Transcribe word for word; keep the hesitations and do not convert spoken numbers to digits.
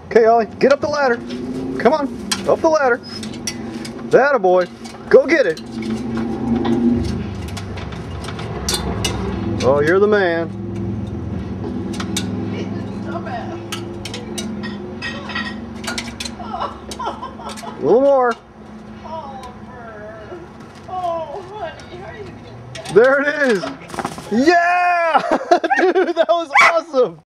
Okay, Ollie, get up the ladder. Come on, up the ladder. That boy. Go get it. Oh, you're the man. A little more. Oliver. Oh, honey, how are you gonna get that? There it is. Yeah! Dude, that was awesome.